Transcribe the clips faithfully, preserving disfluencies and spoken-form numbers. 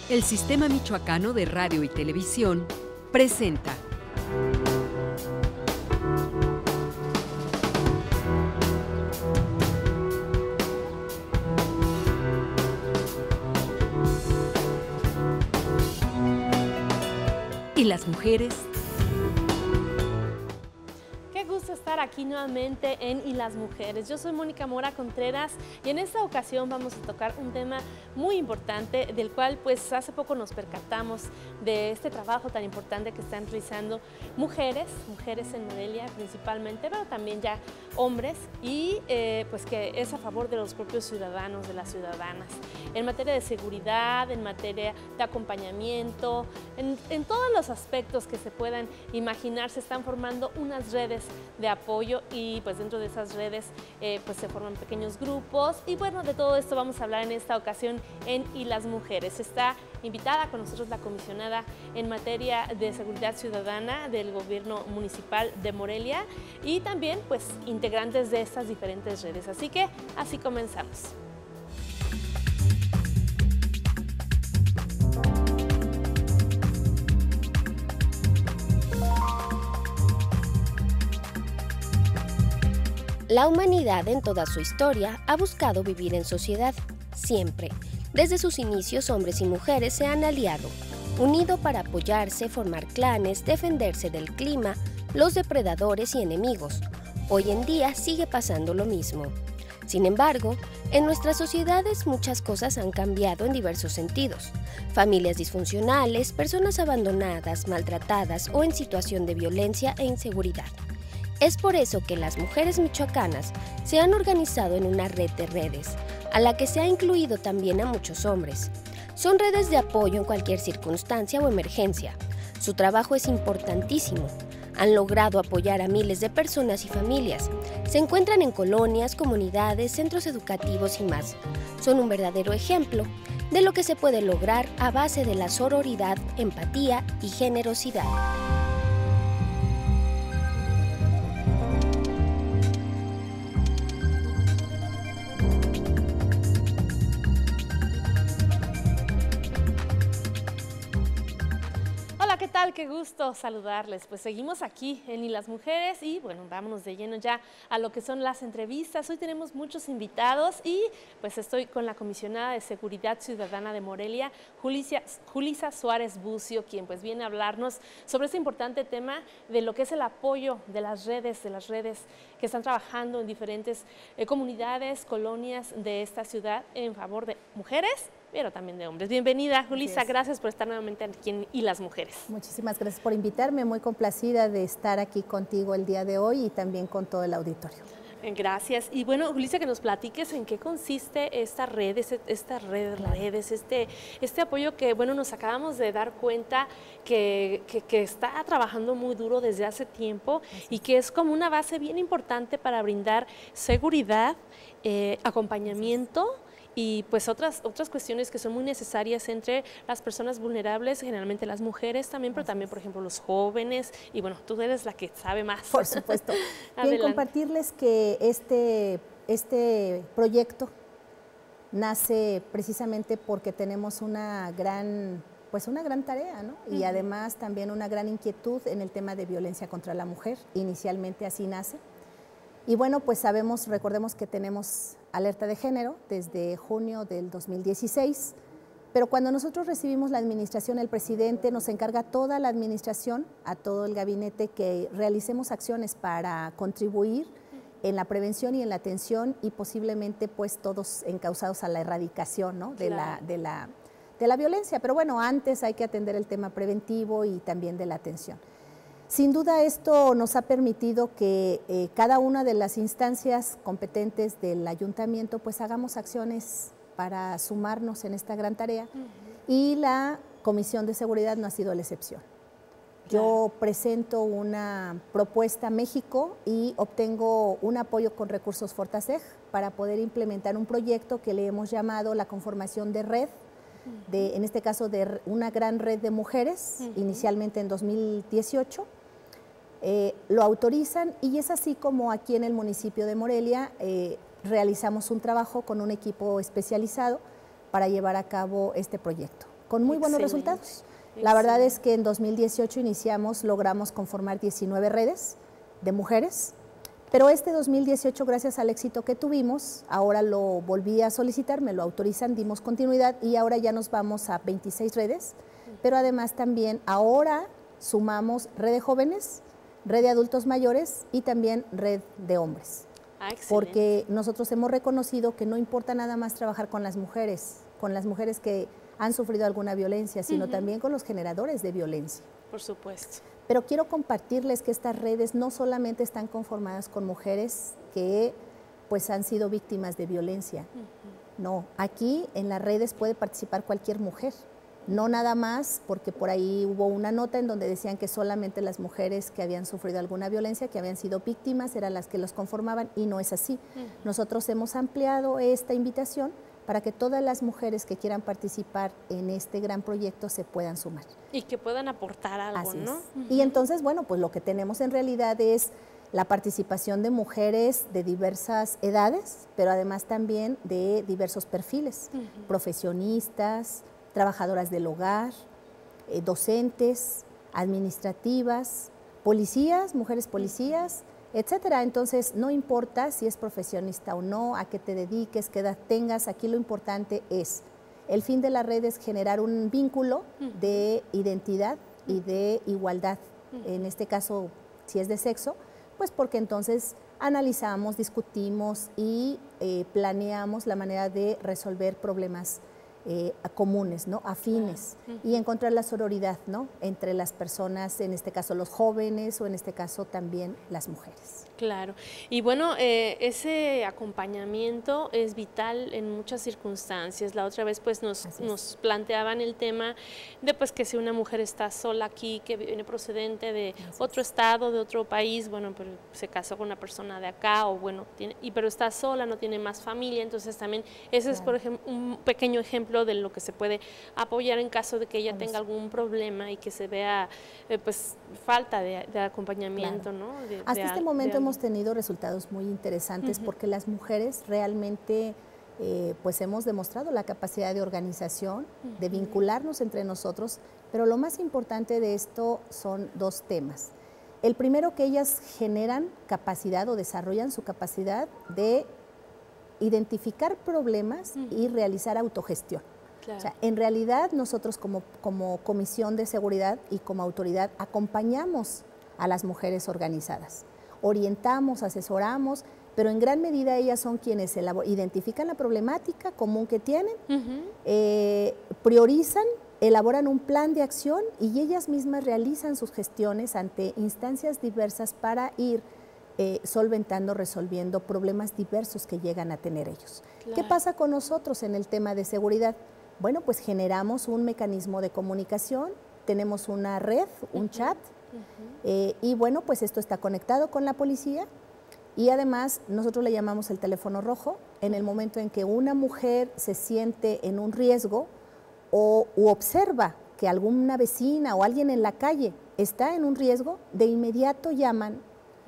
El Sistema Michoacano de Radio y Televisión presenta ¿Y las mujeres? Qué gusto estar aquí nuevamente en Y las mujeres. Yo soy Mónica Mora Contreras y en esta ocasión vamos a tocar un tema muy importante del cual pues hace poco nos percatamos de este trabajo tan importante que están realizando mujeres, mujeres en Morelia principalmente, pero también ya hombres y eh, pues que es a favor de los propios ciudadanos, de las ciudadanas, en materia de seguridad, en materia de acompañamiento, en, en todos los aspectos que se puedan imaginar. Se están formando unas redes de apoyo y pues dentro de esas redes eh, pues se forman pequeños grupos y bueno, de todo esto vamos a hablar en esta ocasión en Y las mujeres. Está invitada con nosotros la comisionada en materia de seguridad ciudadana del gobierno municipal de Morelia y también pues integrantes de estas diferentes redes. Así que así comenzamos. La humanidad en toda su historia ha buscado vivir en sociedad, siempre. Desde sus inicios, hombres y mujeres se han aliado, unido para apoyarse, formar clanes, defenderse del clima, los depredadores y enemigos. Hoy en día sigue pasando lo mismo. Sin embargo, en nuestras sociedades muchas cosas han cambiado en diversos sentidos. Familias disfuncionales, personas abandonadas, maltratadas o en situación de violencia e inseguridad. Es por eso que las mujeres michoacanas se han organizado en una red de redes, a la que se ha incluido también a muchos hombres. Son redes de apoyo en cualquier circunstancia o emergencia. Su trabajo es importantísimo. Han logrado apoyar a miles de personas y familias. Se encuentran en colonias, comunidades, centros educativos y más. Son un verdadero ejemplo de lo que se puede lograr a base de la sororidad, empatía y generosidad. ¿Qué tal? Qué gusto saludarles. Pues seguimos aquí en Y las mujeres y bueno, vámonos de lleno ya a lo que son las entrevistas. Hoy tenemos muchos invitados y pues estoy con la comisionada de Seguridad Ciudadana de Morelia, Julissa, Julissa Suárez Bucio, quien pues viene a hablarnos sobre este importante tema de lo que es el apoyo de las redes, de las redes que están trabajando en diferentes eh, comunidades, colonias de esta ciudad en favor de mujeres, pero también de hombres. Bienvenida, Julissa, gracias por estar nuevamente aquí en Y las mujeres. Muchísimas gracias por invitarme, muy complacida de estar aquí contigo el día de hoy y también con todo el auditorio. Gracias. Y bueno, Julissa, que nos platiques en qué consiste esta red, esta red, claro. redes, este, este apoyo que, bueno, nos acabamos de dar cuenta que, que, que está trabajando muy duro desde hace tiempo y que es como una base bien importante para brindar seguridad, eh, acompañamiento y pues otras, otras cuestiones que son muy necesarias entre las personas vulnerables, generalmente las mujeres también, pero también, por ejemplo, los jóvenes. Y bueno, tú eres la que sabe más. Por supuesto. Bien, compartirles que este, este proyecto nace precisamente porque tenemos una gran, pues una gran tarea, ¿no? Y uh-huh. además también una gran inquietud en el tema de violencia contra la mujer. Inicialmente así nace. Y bueno, pues sabemos, recordemos que tenemos alerta de género desde junio del dos mil dieciséis, pero cuando nosotros recibimos la administración, el presidente nos encarga a toda la administración, a todo el gabinete, que realicemos acciones para contribuir en la prevención y en la atención y posiblemente pues todos encausados a la erradicación, ¿no? de, claro. la, de, la, de la violencia. Pero bueno, antes hay que atender el tema preventivo y también de la atención. Sin duda esto nos ha permitido que eh, cada una de las instancias competentes del ayuntamiento pues hagamos acciones para sumarnos en esta gran tarea uh-huh. y la Comisión de Seguridad no ha sido la excepción. Claro. Yo presento una propuesta a México y obtengo un apoyo con recursos Fortaseg para poder implementar un proyecto que le hemos llamado la conformación de red, uh-huh. de, en este caso de una gran red de mujeres, uh-huh. inicialmente en dos mil dieciocho. Eh, lo autorizan y es así como aquí en el municipio de Morelia eh, realizamos un trabajo con un equipo especializado para llevar a cabo este proyecto. con muy buenos Excelente. resultados. La verdad es que en dos mil dieciocho iniciamos, logramos conformar diecinueve redes de mujeres, pero este dos mil dieciocho, gracias al éxito que tuvimos, ahora lo volví a solicitar, me lo autorizan, dimos continuidad y ahora ya nos vamos a veintiséis redes, pero además también ahora sumamos red de jóvenes, red de adultos mayores y también red de hombres. Ah, excelente. Porque nosotros hemos reconocido que no importa nada más trabajar con las mujeres, con las mujeres que han sufrido alguna violencia, sino uh-huh. también con los generadores de violencia. Por supuesto. Pero quiero compartirles que estas redes no solamente están conformadas con mujeres que pues han sido víctimas de violencia. Uh-huh. No, aquí en las redes puede participar cualquier mujer. No nada más porque por ahí hubo una nota en donde decían que solamente las mujeres que habían sufrido alguna violencia, que habían sido víctimas, eran las que los conformaban y no es así. Uh-huh. Nosotros hemos ampliado esta invitación para que todas las mujeres que quieran participar en este gran proyecto se puedan sumar. Y que puedan aportar algo, Así ¿no? es. Uh-huh. Y entonces, bueno, pues lo que tenemos en realidad es la participación de mujeres de diversas edades, pero además también de diversos perfiles, uh-huh. profesionistas, trabajadoras del hogar, eh, docentes, administrativas, policías, mujeres policías, etcétera. Entonces, no importa si es profesionista o no, a qué te dediques, qué edad tengas, aquí lo importante es, el fin de la red es generar un vínculo uh-huh. de identidad y de igualdad, uh-huh. en este caso, si es de sexo, pues porque entonces analizamos, discutimos y eh, planeamos la manera de resolver problemas Eh, comunes, ¿no? Afines, uh-huh. y encontrar la sororidad, ¿no? Entre las personas, en este caso los jóvenes o en este caso también las mujeres. Claro, y bueno, eh, ese acompañamiento es vital en muchas circunstancias. La otra vez pues nos, nos planteaban el tema de pues que si una mujer está sola aquí, que viene procedente de Así otro es. estado, de otro país, bueno, pero se casó con una persona de acá, o bueno, tiene, y, pero está sola, no tiene más familia, entonces también ese claro. es por ejemplo un pequeño ejemplo de lo que se puede apoyar en caso de que ella tenga algún problema y que se vea eh, pues falta de, de acompañamiento, claro. ¿no? De, Hasta de, este de, momento de hemos tenido resultados muy interesantes uh-huh. porque las mujeres realmente eh, pues hemos demostrado la capacidad de organización, uh-huh. de vincularnos entre nosotros, pero lo más importante de esto son dos temas. El primero, que ellas generan capacidad o desarrollan su capacidad de identificar problemas uh-huh. y realizar autogestión. Claro. O sea, en realidad nosotros como, como Comisión de Seguridad y como autoridad acompañamos a las mujeres organizadas, orientamos, asesoramos, pero en gran medida ellas son quienes identifican la problemática común que tienen, uh-huh. eh, priorizan, elaboran un plan de acción y ellas mismas realizan sus gestiones ante instancias diversas para ir Eh, solventando, resolviendo problemas diversos que llegan a tener ellos. Claro. ¿Qué pasa con nosotros en el tema de seguridad? Bueno, pues generamos un mecanismo de comunicación, tenemos una red, un uh-huh. chat, uh-huh. eh, y bueno, pues esto está conectado con la policía y además nosotros le llamamos el teléfono rojo. En el momento en que una mujer se siente en un riesgo o u observa que alguna vecina o alguien en la calle está en un riesgo, de inmediato llaman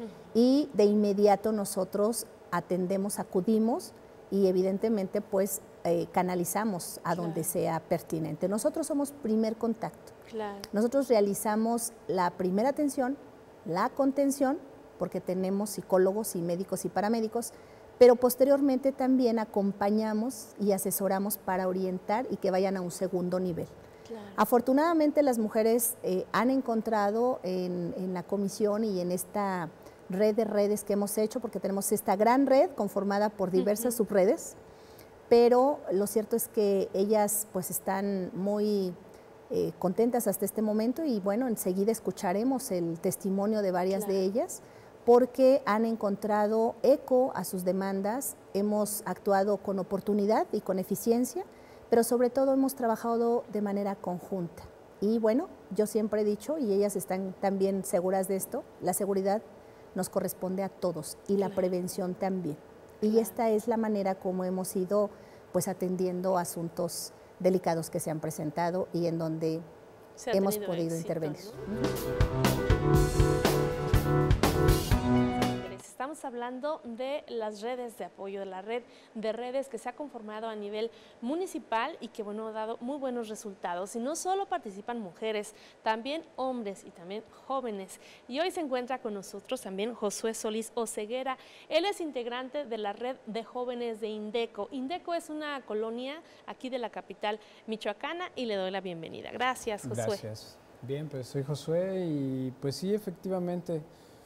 y de inmediato nosotros atendemos, acudimos y evidentemente pues eh, canalizamos a claro. donde sea pertinente. Nosotros somos primer contacto. Claro. Nosotros realizamos la primera atención, la contención, porque tenemos psicólogos y médicos y paramédicos, pero posteriormente también acompañamos y asesoramos para orientar y que vayan a un segundo nivel. Claro. Afortunadamente las mujeres eh, han encontrado en, en la comisión y en esta red de redes que hemos hecho, porque tenemos esta gran red conformada por diversas uh-huh. subredes, pero lo cierto es que ellas pues están muy eh, contentas hasta este momento y bueno, enseguida escucharemos el testimonio de varias claro. de ellas, porque han encontrado eco a sus demandas, hemos actuado con oportunidad y con eficiencia, pero sobre todo hemos trabajado de manera conjunta. Y bueno, yo siempre he dicho, y ellas están también seguras de esto, la seguridad nos corresponde a todos y la claro. prevención también. Claro. Y esta es la manera como hemos ido pues atendiendo asuntos delicados que se han presentado y en donde hemos podido éxito, intervenir. ¿no? Estamos Estamos hablando de las redes de apoyo, de la red de redes que se ha conformado a nivel municipal y que, bueno, ha dado muy buenos resultados. Y no solo participan mujeres, también hombres y también jóvenes. Y hoy se encuentra con nosotros también Josué Solís Oseguera. Él es integrante de la red de jóvenes de Indeco. Indeco es una colonia aquí de la capital michoacana y le doy la bienvenida. Gracias, Josué. Gracias. Bien, pues soy Josué y pues sí, efectivamente,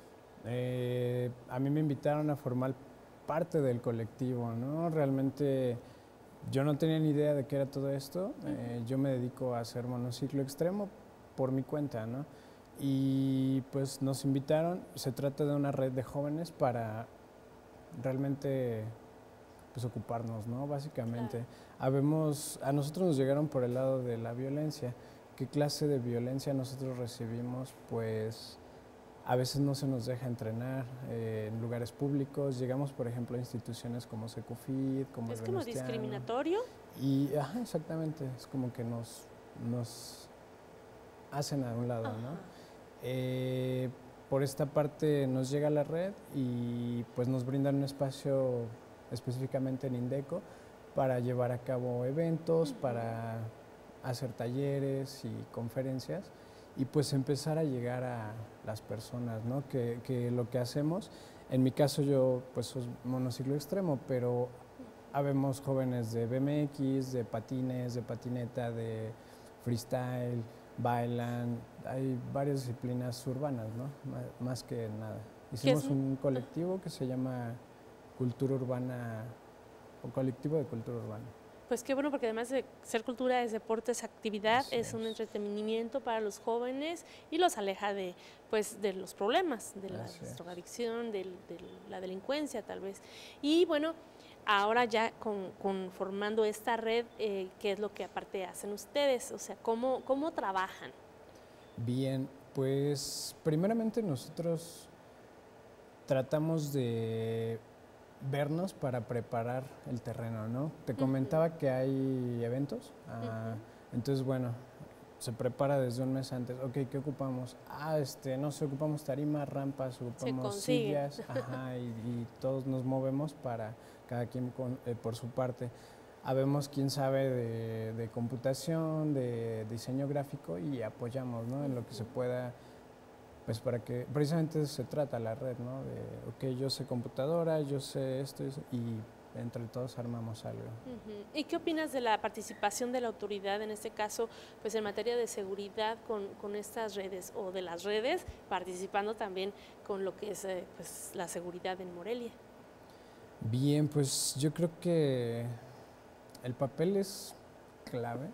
eh, a mí me invitaron a formar parte del colectivo, ¿no? Realmente yo no tenía ni idea de qué era todo esto. Uh-huh. eh, yo me dedico a hacer monociclo extremo por mi cuenta, ¿no? Y pues nos invitaron, se trata de una red de jóvenes para realmente pues ocuparnos, ¿no? Básicamente. Claro. Habemos, a nosotros nos llegaron por el lado de la violencia. ¿Qué clase de violencia nosotros recibimos? Pues a veces no se nos deja entrenar eh, en lugares públicos. Llegamos, por ejemplo, a instituciones como Secufid, como ¿Es como discriminatorio? Y, ajá, exactamente, es como que nos, nos hacen a un lado, ajá. ¿no? Eh, por esta parte nos llega la red y pues nos brindan un espacio específicamente en Indeco para llevar a cabo eventos, uh-huh. para hacer talleres y conferencias y pues empezar a llegar a las personas, ¿no? Que, que lo que hacemos, en mi caso yo pues soy monociclo extremo, pero habemos jóvenes de B M X, de patines, de patineta, de freestyle, bailan, hay varias disciplinas urbanas, ¿no? Más, más que nada. Hicimos un colectivo que se llama Cultura Urbana, o Colectivo de Cultura Urbana. Pues qué bueno, porque además de ser cultura, es deporte, es actividad, Así es, es un entretenimiento para los jóvenes y los aleja de, pues, de los problemas, de la drogadicción, de, de la delincuencia tal vez. Y bueno, ahora ya con, conformando esta red, eh, ¿qué es lo que aparte hacen ustedes? O sea, ¿cómo, cómo trabajan? Bien, pues primeramente nosotros tratamos de vernos para preparar el terreno, ¿no? Te comentaba uh-huh. que hay eventos, uh, uh-huh. entonces bueno, se prepara desde un mes antes. Ok, ¿qué ocupamos? Ah, este, no sé, ocupamos tarimas, rampas, ocupamos sillas, ajá, y, y todos nos movemos para cada quien con, eh, por su parte. Habemos quien sabe de, de computación, de diseño gráfico y apoyamos, ¿no? En lo que se pueda. Pues para que, precisamente de eso se trata la red, ¿no? De, ok, yo sé computadora, yo sé esto, eso, y entre todos armamos algo. Uh-huh. ¿Y qué opinas de la participación de la autoridad, en este caso, pues en materia de seguridad con, con estas redes, o de las redes, participando también con lo que es eh, pues, la seguridad en Morelia? Bien, pues yo creo que el papel es clave,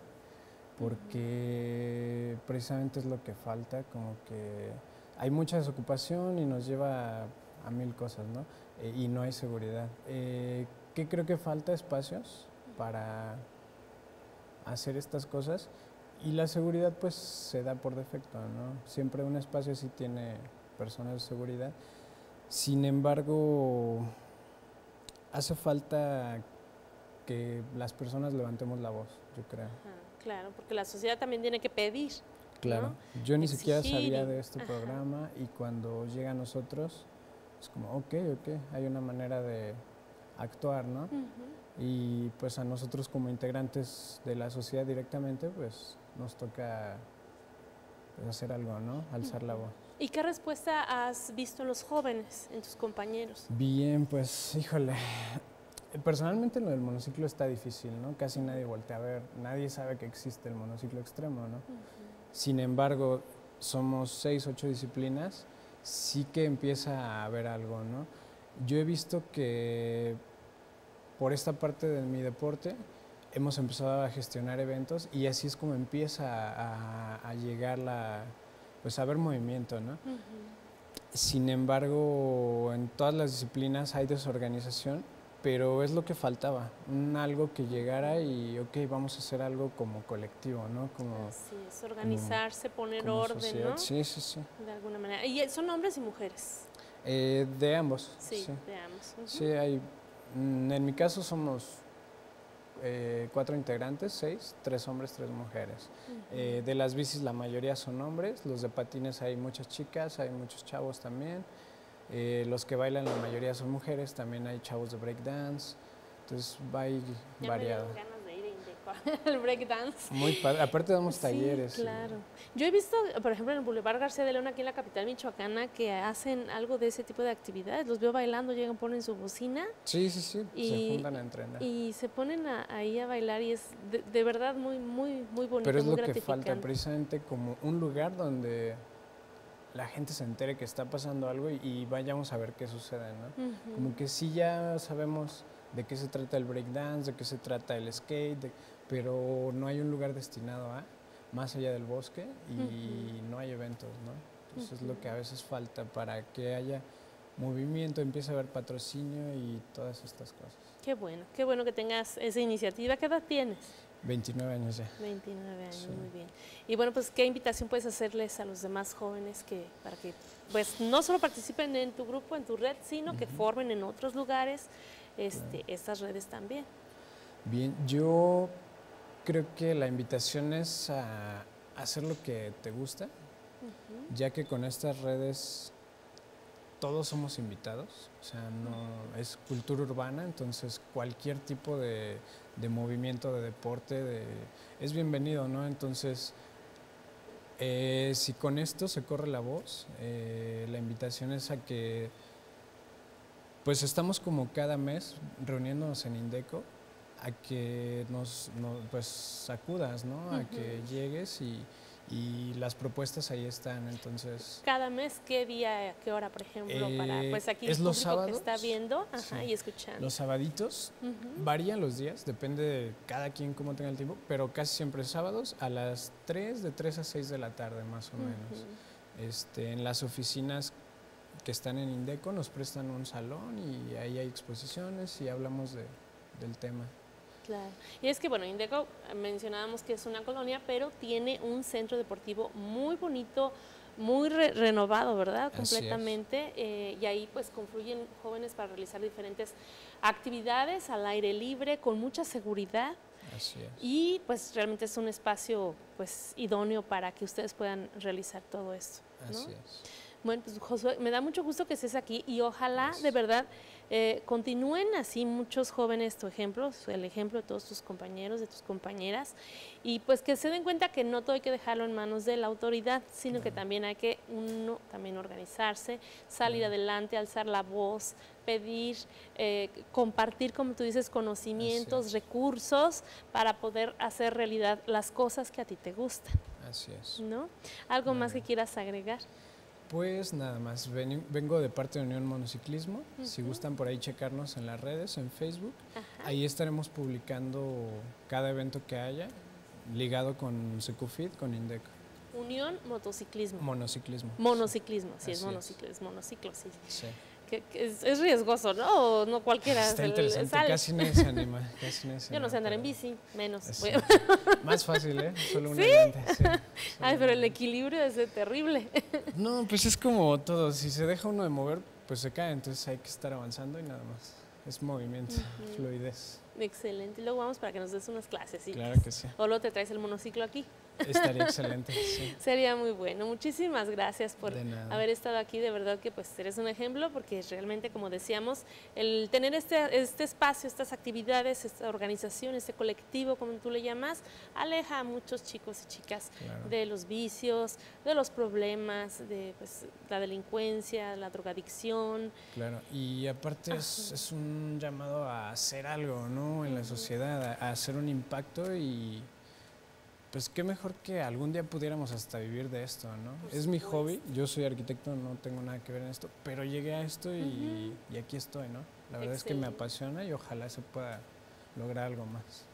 porque uh-huh. precisamente es lo que falta, como que hay mucha desocupación y nos lleva a, a mil cosas, ¿no? Eh, y no hay seguridad. Eh, ¿Qué creo que falta? Espacios para hacer estas cosas y la seguridad pues se da por defecto, ¿no? Siempre un espacio sí tiene personas de seguridad. Sin embargo, hace falta que las personas levantemos la voz, yo creo. Ajá, claro, porque la sociedad también tiene que pedir. Claro, ¿no? yo ni Exigir. siquiera sabía de este Ajá. programa y cuando llega a nosotros es como, ok, ok, hay una manera de actuar, ¿no? Uh-huh. Y pues a nosotros como integrantes de la sociedad directamente, pues nos toca pues, hacer algo, ¿no? Alzar uh-huh. la voz. ¿Y qué respuesta has visto en los jóvenes, en tus compañeros? Bien, pues, híjole, personalmente lo del monociclo está difícil, ¿no? Casi nadie voltea a ver, nadie sabe que existe el monociclo extremo, ¿no? Uh-huh. Sin embargo, somos seis, ocho disciplinas, sí que empieza a haber algo, ¿no? Yo he visto que por esta parte de mi deporte hemos empezado a gestionar eventos y así es como empieza a, a llegar la, pues a haber movimiento, ¿no? Uh-huh. Sin embargo, en todas las disciplinas hay desorganización, pero es lo que faltaba, un algo que llegara y, ok, vamos a hacer algo como colectivo, ¿no? Como, Así es, organizarse, como, poner como orden, sociedad. ¿no? Sí, sí, sí. De alguna manera. ¿Y son hombres y mujeres? Eh, de ambos. Sí, sí, de ambos. Uh-huh. Sí, hay, en mi caso somos eh, cuatro integrantes, seis, tres hombres, tres mujeres. Uh-huh. eh, de las bicis la mayoría son hombres, los de patines hay muchas chicas, hay muchos chavos también. Eh, los que bailan la mayoría son mujeres, también hay chavos de breakdance, entonces va ahí ya variado. Me dieron ganas de ir a Indeco al breakdance. Muy padre, aparte damos talleres. Sí, claro. Y... Yo he visto, por ejemplo, en el Boulevard García de León, aquí en la capital michoacana, que hacen algo de ese tipo de actividades. Los veo bailando, llegan, ponen su bocina. Sí, sí, sí, y, se juntan a entrenar. Y se ponen a, ahí a bailar y es de, de verdad muy, muy, muy bonito, Pero es muy lo que gratificante. falta, precisamente como un lugar donde la gente se entere que está pasando algo y, y vayamos a ver qué sucede, ¿no? Uh-huh. Como que sí ya sabemos de qué se trata el breakdance, de qué se trata el skate, de, pero no hay un lugar destinado a, más allá del bosque, y uh-huh. no hay eventos, ¿no? Entonces uh-huh. es lo que a veces falta para que haya movimiento, empiece a haber patrocinio y todas estas cosas. Qué bueno, qué bueno que tengas esa iniciativa. ¿Qué edad tienes? veintinueve años ya. veintinueve años, sí. Muy bien. Y bueno, pues, ¿qué invitación puedes hacerles a los demás jóvenes que para que pues no solo participen en tu grupo, en tu red, sino uh-huh. que formen en otros lugares este, claro. estas redes también? Bien, yo creo que la invitación es a hacer lo que te gusta, uh-huh. ya que con estas redes todos somos invitados, o sea, no es cultura urbana, entonces cualquier tipo de, de movimiento, de deporte, de, es bienvenido, ¿no? Entonces, eh, si con esto se corre la voz, eh, la invitación es a que, pues estamos como cada mes reuniéndonos en Indeco, a que nos, nos pues acudas, ¿no? Uh-huh. A que llegues y y las propuestas ahí están, entonces... ¿Cada mes qué día, qué hora, por ejemplo? Eh, para pues aquí es el los público sábados, que está viendo ajá, sí. y escuchando. Los sabaditos, uh-huh. varían los días, depende de cada quien cómo tenga el tiempo, pero casi siempre sábados a las tres, de tres a seis de la tarde más o uh-huh. menos. Este, en las oficinas que están en Indeco nos prestan un salón y ahí hay exposiciones y hablamos de, del tema. Claro. Y es que, bueno, Indeco mencionábamos que es una colonia, pero tiene un centro deportivo muy bonito, muy re renovado, ¿verdad? Así completamente. Eh, y ahí pues confluyen jóvenes para realizar diferentes actividades al aire libre, con mucha seguridad. Así es. Y pues realmente es un espacio pues idóneo para que ustedes puedan realizar todo esto, ¿no? Así es. Bueno, pues Josué, me da mucho gusto que estés aquí y ojalá Gracias. de verdad eh, continúen así muchos jóvenes tu ejemplo, el ejemplo de todos tus compañeros, de tus compañeras, y pues que se den cuenta que no todo hay que dejarlo en manos de la autoridad, sino claro. que también hay que uno también organizarse, salir claro. adelante, alzar la voz, pedir, eh, compartir, como tú dices, conocimientos, recursos para poder hacer realidad las cosas que a ti te gustan. Así es. ¿No? ¿Algo Muy más bien. que quieras agregar? Pues nada más, ven, vengo de parte de Unión Monociclismo, uh-huh. si gustan por ahí checarnos en las redes, en Facebook, Ajá. ahí estaremos publicando cada evento que haya, ligado con Secufit, con Indeco. Unión Motociclismo. Monociclismo. Monociclismo, sí, Así es monociclismo, es monociclo, sí. Sí. Que, que es, es riesgoso, ¿no? O no cualquiera. Está interesante, sale. casi nadie se anima. Casi nadie se Yo no sé andar pero... en bici, menos. Sí. Más fácil, ¿eh? Solo una ¿Sí? llanta, sí. Ay, pero el equilibrio es terrible. No, pues es como todo, si se deja uno de mover, pues se cae, entonces hay que estar avanzando y nada más. Es movimiento, uh-huh. fluidez. Excelente, y luego vamos para que nos des unas clases, ¿sí? Claro que sí. O luego te traes el monociclo aquí. Estaría excelente, sí. Sería muy bueno. Muchísimas gracias por haber estado aquí. De verdad que pues eres un ejemplo, porque realmente, como decíamos, el tener este, este espacio, estas actividades, esta organización, este colectivo, como tú le llamas, aleja a muchos chicos y chicas claro. de los vicios, de los problemas, de pues, la delincuencia, la drogadicción. Claro, y aparte es, es un llamado a hacer algo, ¿no? En la sociedad, a, a hacer un impacto y... Pues qué mejor que algún día pudiéramos hasta vivir de esto, ¿no? Por es supuesto. mi hobby, yo soy arquitecto, no tengo nada que ver en esto, pero llegué a esto y, uh-huh. y aquí estoy, ¿no? La verdad Excelente. es que me apasiona y ojalá se pueda lograr algo más.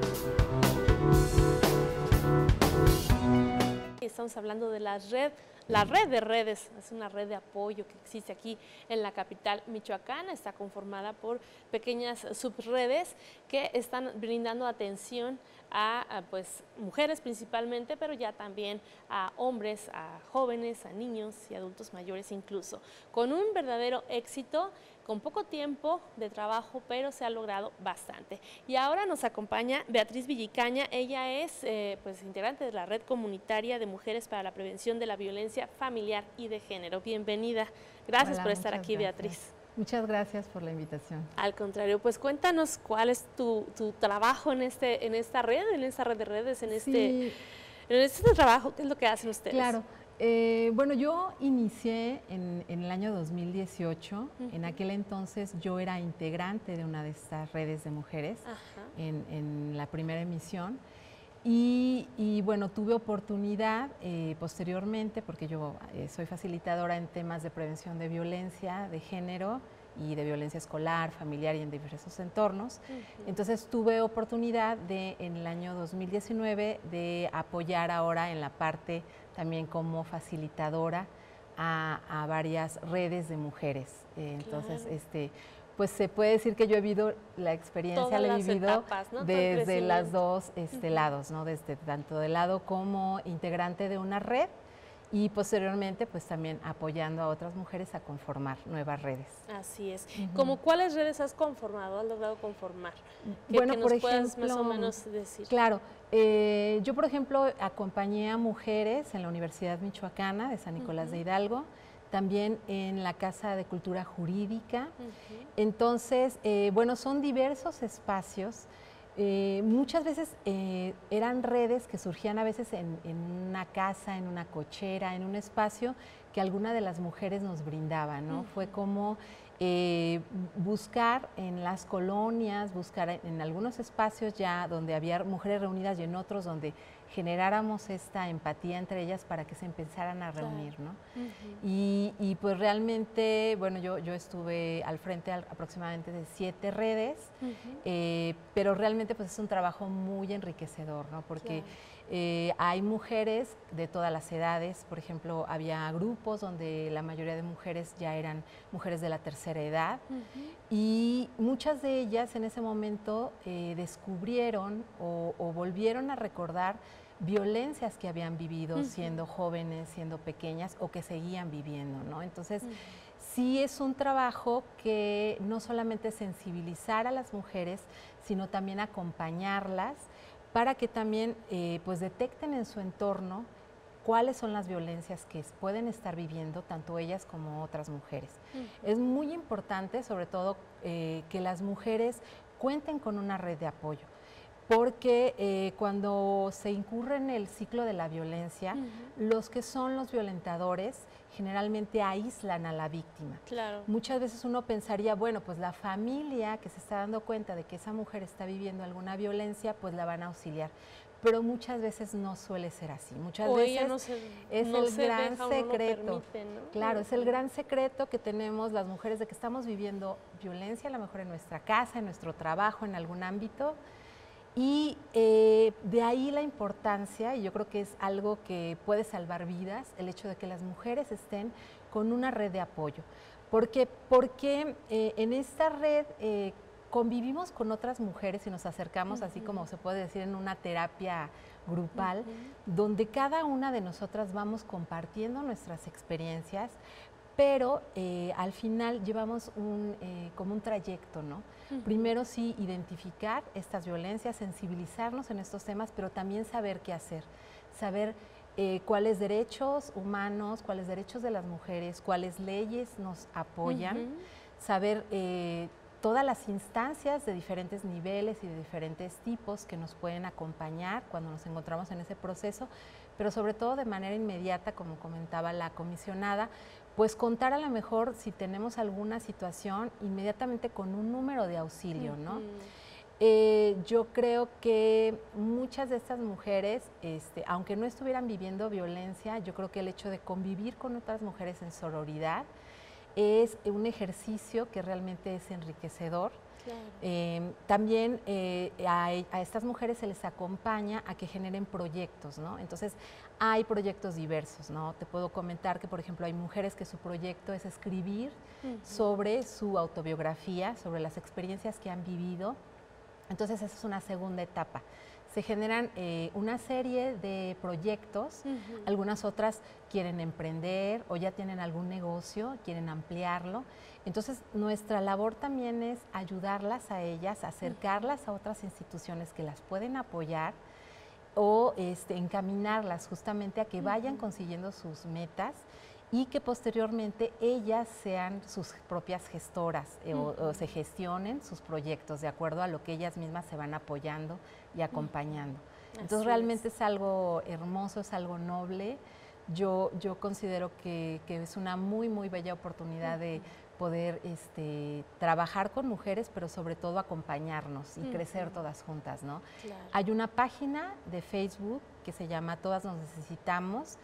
Estamos hablando de la red, la red de redes, es una red de apoyo que existe aquí en la capital michoacana, está conformada por pequeñas subredes que están brindando atención a, a pues, mujeres principalmente, pero ya también a hombres, a jóvenes, a niños y adultos mayores incluso, con un verdadero éxito con poco tiempo de trabajo, pero se ha logrado bastante. Y ahora nos acompaña Beatriz Villicaña. Ella es eh, pues integrante de la Red Comunitaria de Mujeres para la Prevención de la Violencia Familiar y de Género. Bienvenida. Gracias Hola, por estar aquí, gracias. Beatriz. Muchas gracias por la invitación. Al contrario, pues cuéntanos cuál es tu, tu trabajo en, este, en esta red, en esta red de redes, en, sí. este, en este trabajo. ¿Qué es lo que hacen ustedes? Claro. Eh, bueno, yo inicié en, en el año dos mil dieciocho. Uh-huh. En aquel entonces yo era integrante de una de estas redes de mujeres en, en la primera emisión. Y, y bueno, tuve oportunidad eh, posteriormente, porque yo eh, soy facilitadora en temas de prevención de violencia de género y de violencia escolar, familiar y en diversos entornos. Uh-huh. Entonces tuve oportunidad de, en el año dos mil diecinueve, de apoyar ahora en la parte también como facilitadora a, a varias redes de mujeres. Eh, entonces, claro. este, pues se puede decir que yo he vivido la experiencia, la he vivido etapas, ¿no? Desde los dos este, uh-huh. lados, ¿no? Desde tanto del lado como integrante de una red y posteriormente pues también apoyando a otras mujeres a conformar nuevas redes. Así es. Uh-huh. ¿Cómo cuáles redes has conformado, has logrado conformar? Que, bueno, que por nos ejemplo, puedas más o menos decir. Claro, eh, yo por ejemplo acompañé a mujeres en la Universidad Michoacana de San Nicolás uh-huh. de Hidalgo, también en la Casa de Cultura Jurídica. Uh-huh. Entonces, eh, bueno, son diversos espacios. Eh, muchas veces eh, eran redes que surgían a veces en, en una casa, en una cochera, en un espacio que alguna de las mujeres nos brindaba, ¿no? Uh-huh. Fue como eh, buscar en las colonias, buscar en, en algunos espacios ya donde había mujeres reunidas y en otros donde generáramos esta empatía entre ellas para que se empezaran a reunir, ¿no? Uh-huh. y, y pues realmente, bueno, yo, yo estuve al frente al, aproximadamente de siete redes, uh-huh. eh, pero realmente pues es un trabajo muy enriquecedor, ¿no? Porque claro. eh, hay mujeres de todas las edades, por ejemplo, había grupos donde la mayoría de mujeres ya eran mujeres de la tercera edad, uh-huh. y muchas de ellas en ese momento eh, descubrieron o, o volvieron a recordar violencias que habían vivido uh-huh. siendo jóvenes, siendo pequeñas o que seguían viviendo, ¿no? Entonces, uh-huh. sí es un trabajo que no solamente sensibilizar a las mujeres, sino también acompañarlas para que también eh, pues detecten en su entorno cuáles son las violencias que pueden estar viviendo tanto ellas como otras mujeres. Uh-huh. Es muy importante, sobre todo, eh, que las mujeres cuenten con una red de apoyo. Porque eh, cuando se incurre en el ciclo de la violencia, uh-huh. los que son los violentadores generalmente aíslan a la víctima. Claro. Muchas veces uno pensaría, bueno, pues la familia que se está dando cuenta de que esa mujer está viviendo alguna violencia, pues la van a auxiliar. Pero muchas veces no suele ser así. Muchas o veces no se, es no el se gran deja, secreto. No permite, ¿no? Claro, es el gran secreto que tenemos las mujeres de que estamos viviendo violencia, a lo mejor en nuestra casa, en nuestro trabajo, en algún ámbito. Y eh, de ahí la importancia, y yo creo que es algo que puede salvar vidas, el hecho de que las mujeres estén con una red de apoyo. Porque, porque eh, en esta red eh, convivimos con otras mujeres y nos acercamos, uh-huh. así como se puede decir, en una terapia grupal, uh-huh. donde cada una de nosotras vamos compartiendo nuestras experiencias, pero eh, al final llevamos un, eh, como un trayecto, ¿no? Uh-huh. Primero sí identificar estas violencias, sensibilizarnos en estos temas, pero también saber qué hacer, saber eh, cuáles derechos humanos, cuáles derechos de las mujeres, cuáles leyes nos apoyan, uh-huh. saber eh, todas las instancias de diferentes niveles y de diferentes tipos que nos pueden acompañar cuando nos encontramos en ese proceso, pero sobre todo de manera inmediata, como comentaba la comisionada, pues contar a lo mejor si tenemos alguna situación inmediatamente con un número de auxilio, ¿no? Uh-huh. eh, yo creo que muchas de estas mujeres, este, aunque no estuvieran viviendo violencia, yo creo que el hecho de convivir con otras mujeres en sororidad es un ejercicio que realmente es enriquecedor. Claro. Eh, también eh, a, a estas mujeres se les acompaña a que generen proyectos, ¿no? Entonces, hay proyectos diversos, ¿no? Te puedo comentar que, por ejemplo, hay mujeres que su proyecto es escribir uh-huh. sobre su autobiografía, sobre las experiencias que han vivido, Entonces esa es una segunda etapa. Se generan eh, una serie de proyectos, uh-huh. algunas otras quieren emprender o ya tienen algún negocio, quieren ampliarlo. Entonces nuestra labor también es ayudarlas a ellas, acercarlas uh-huh. a otras instituciones que las pueden apoyar o este, encaminarlas justamente a que vayan uh-huh. consiguiendo sus metas y que posteriormente ellas sean sus propias gestoras eh, uh-huh. o, o se gestionen sus proyectos de acuerdo a lo que ellas mismas se van apoyando y acompañando. Uh-huh. Entonces Así realmente es. es algo hermoso, es algo noble. Yo, yo considero que, que es una muy, muy bella oportunidad uh-huh. de poder este, trabajar con mujeres, pero sobre todo acompañarnos y uh-huh. crecer todas juntas, ¿no? Claro. Hay una página de Facebook que se llama Todas Nos Necesitamos,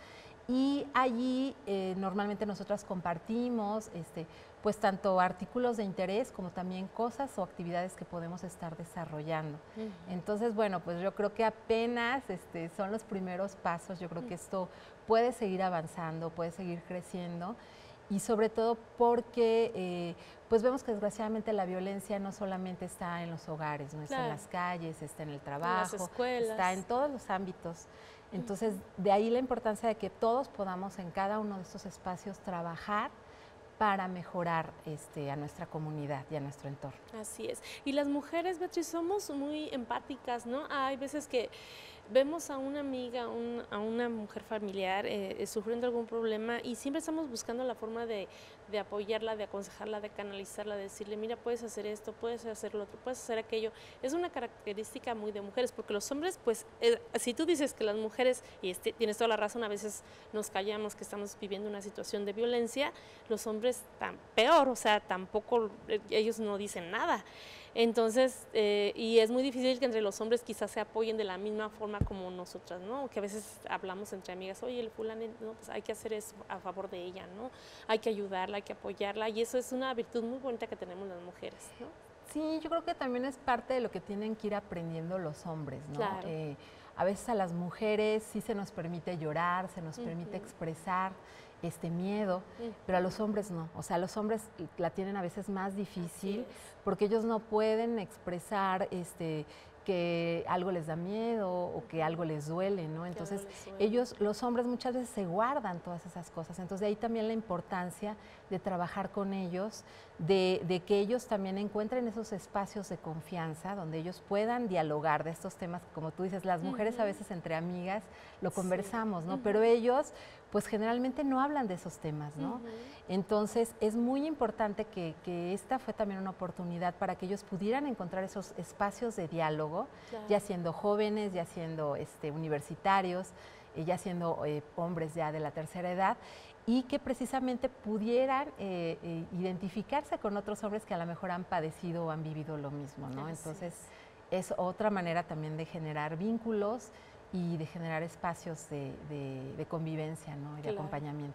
y allí eh, normalmente nosotras compartimos este, pues tanto artículos de interés como también cosas o actividades que podemos estar desarrollando. Uh-huh. Entonces, bueno, pues yo creo que apenas este, son los primeros pasos, yo creo uh-huh. que esto puede seguir avanzando, puede seguir creciendo y sobre todo porque eh, pues vemos que desgraciadamente la violencia no solamente está en los hogares, no está claro. en las calles, está en el trabajo, en las escuelas. Está en todos los ámbitos. Entonces, de ahí la importancia de que todos podamos en cada uno de estos espacios trabajar para mejorar este, a nuestra comunidad y a nuestro entorno. Así es. Y las mujeres, Beatriz, somos muy empáticas, ¿no? Hay veces que vemos a una amiga, un, a una mujer familiar eh, sufriendo algún problema y siempre estamos buscando la forma de, de apoyarla, de aconsejarla, de canalizarla, de decirle, mira, puedes hacer esto, puedes hacer lo otro, puedes hacer aquello. Es una característica muy de mujeres, porque los hombres, pues, eh, si tú dices que las mujeres, y este, tienes toda la razón, a veces nos callamos que estamos viviendo una situación de violencia, los hombres tan peor, o sea, tampoco, eh, ellos no dicen nada. Entonces, eh, y es muy difícil que entre los hombres quizás se apoyen de la misma forma como nosotras, ¿no? Que a veces hablamos entre amigas, oye, el fulano, no, pues hay que hacer eso a favor de ella, ¿no? Hay que ayudarla, hay que apoyarla, y eso es una virtud muy bonita que tenemos las mujeres, ¿no? Sí, yo creo que también es parte de lo que tienen que ir aprendiendo los hombres, ¿no? Claro. Eh, a veces a las mujeres sí se nos permite llorar, se nos uh-huh. permite expresar este miedo, uh-huh. pero a los hombres no. O sea, los hombres la tienen a veces más difícil porque ellos no pueden expresar este que algo les da miedo o que algo les duele, ¿no? Entonces, ellos, los hombres muchas veces se guardan todas esas cosas. Entonces, de ahí también la importancia de trabajar con ellos, de, de que ellos también encuentren esos espacios de confianza donde ellos puedan dialogar de estos temas, como tú dices, las mujeres uh-huh. a veces entre amigas lo conversamos, ¿no? Uh-huh. Pero ellos, pues generalmente no hablan de esos temas, ¿no? Uh-huh. Entonces, es muy importante que, que esta fue también una oportunidad para que ellos pudieran encontrar esos espacios de diálogo, claro. ya siendo jóvenes, ya siendo este, universitarios, eh, ya siendo eh, hombres ya de la tercera edad, y que precisamente pudieran eh, eh, identificarse con otros hombres que a lo mejor han padecido o han vivido lo mismo, ¿no? Así Entonces, es. es otra manera también de generar vínculos y de generar espacios de, de, de convivencia, ¿no? Y de claro. acompañamiento.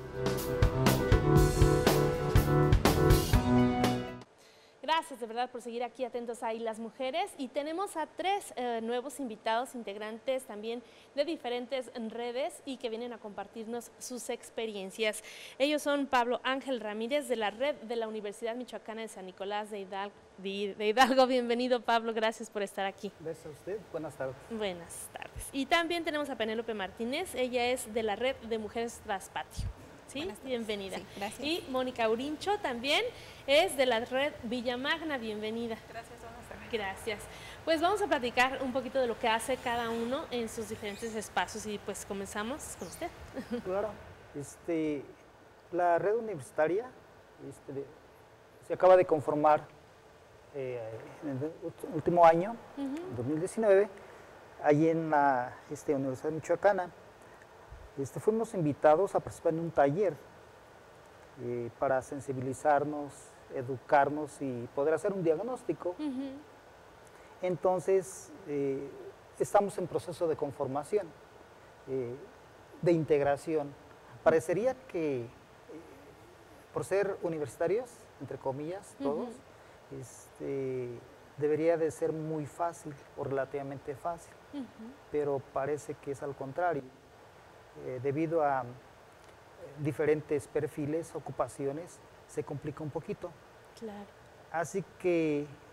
Gracias de verdad por seguir aquí atentos a Y las Mujeres, y tenemos a tres eh, nuevos invitados integrantes también de diferentes redes y que vienen a compartirnos sus experiencias. Ellos son Pablo Ángel Ramírez de la red de la Universidad Michoacana de San Nicolás de Hidalgo. De, de Hidalgo. Bienvenido, Pablo, gracias por estar aquí. Gracias a usted, buenas tardes. Buenas tardes. Y también tenemos a Penélope Martínez, ella es de la red de Mujeres Tras Patio. ¿Sí? Bienvenida. Sí, gracias. Y Mónica Urincho también es de la red Villamagna, bienvenida. Gracias, buenas tardes. Gracias. Pues vamos a platicar un poquito de lo que hace cada uno en sus diferentes espacios y pues comenzamos con usted. Claro, este, la red universitaria este, se acaba de conformar eh, en el último año, uh-huh. dos mil diecinueve, allí en la este, Universidad Michoacana. Este, fuimos invitados a participar en un taller eh, para sensibilizarnos, educarnos y poder hacer un diagnóstico. Uh-huh. Entonces, eh, estamos en proceso de conformación, eh, de integración. Parecería que, eh, por ser universitarios, entre comillas, todos, uh-huh. este, debería de ser muy fácil o relativamente fácil, uh-huh. pero parece que es al contrario. Eh, debido a eh, diferentes perfiles, ocupaciones, se complica un poquito. Claro. Así que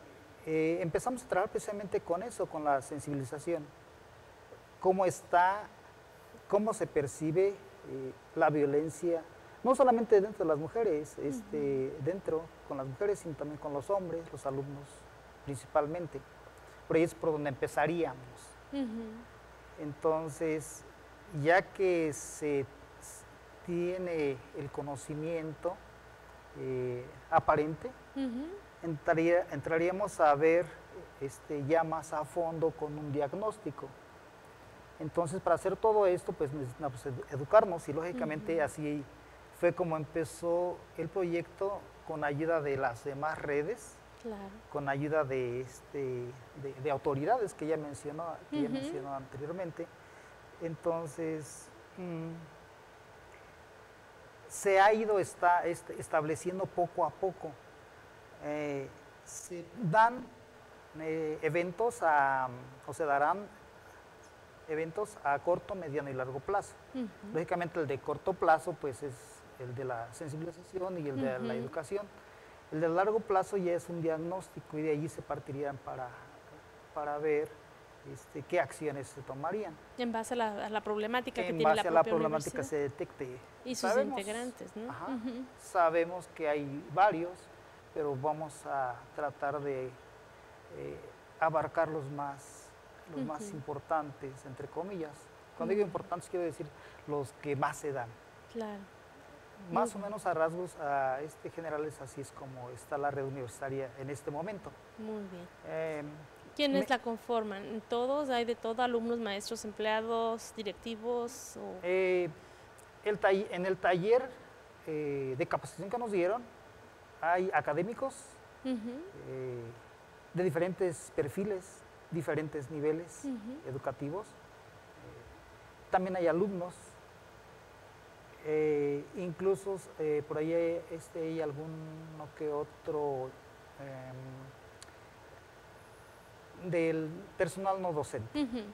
eh, empezamos a trabajar precisamente con eso, con la sensibilización. Cómo está, cómo se percibe eh, la violencia, no solamente dentro de las mujeres, este, uh-huh. dentro con las mujeres, sino también con los hombres, los alumnos principalmente. Por ahí es por donde empezaríamos. Uh-huh. Entonces, ya que se tiene el conocimiento eh, aparente, uh-huh. entraría, entraríamos a ver este, ya más a fondo con un diagnóstico. Entonces, para hacer todo esto, pues necesitamos educarnos y lógicamente uh-huh. así fue como empezó el proyecto, con ayuda de las demás redes, claro. con ayuda de, este, de, de autoridades que ya mencionó, que uh-huh. ya mencionó anteriormente. Entonces, mmm, se ha ido está, este, estableciendo poco a poco. Eh, se dan eh, eventos, a, o se darán eventos a corto, mediano y largo plazo. Uh-huh. Lógicamente el de corto plazo pues es el de la sensibilización y el de uh-huh. la educación. El de largo plazo ya es un diagnóstico y de allí se partirían para, para ver este, qué acciones se tomarían. En base a la, a la problemática que, que tiene la propia En base a la problemática se detecte. Y sus sabemos, integrantes, ¿no? Ajá, uh-huh. Sabemos que hay varios, pero vamos a tratar de eh, abarcar los más, los uh-huh. más importantes, entre comillas. Cuando uh-huh. digo importantes quiero decir los que más se dan. Claro. Más Muy o menos a rasgos a este generales, así es como está la red universitaria en este momento. Muy bien. Eh, ¿Quiénes la conforman? ¿Todos? ¿Hay de todo? ¿Alumnos, maestros, empleados, directivos? O... Eh, el en el taller eh, de capacitación que nos dieron hay académicos uh-huh. eh, de diferentes perfiles, diferentes niveles uh-huh. educativos. Eh, también hay alumnos. Eh, incluso eh, por ahí este, hay alguno que otro eh, del personal no docente. Uh-huh.